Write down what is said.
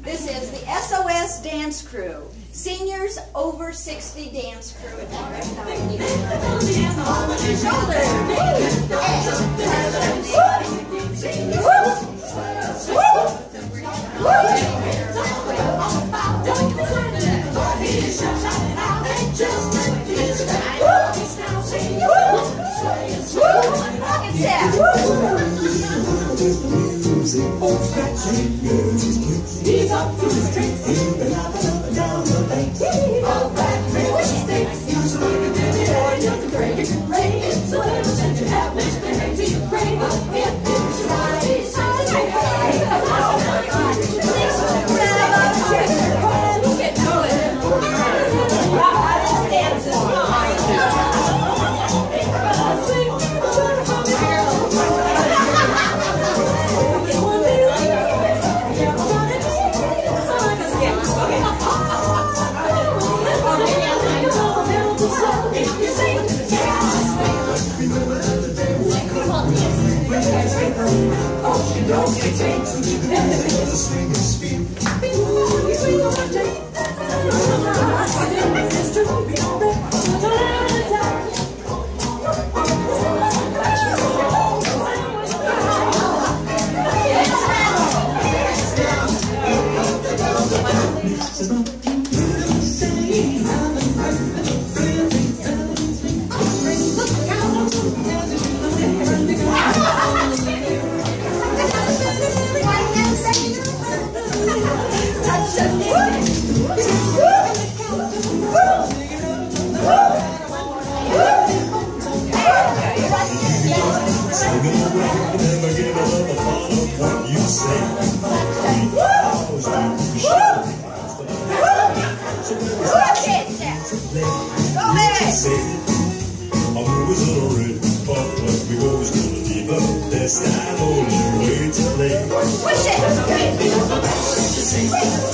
This is the SOS dance crew. Seniors over 60 dance crew. Shoulders. He's up to his tricks. He's been up and down the bank. All that rich sticks. He's looking at the boy, you can break it, break it. So ever since you have misbehaved, you break it. If it's right, it's right. Look at don't get changed. The swingin' speed. Push it!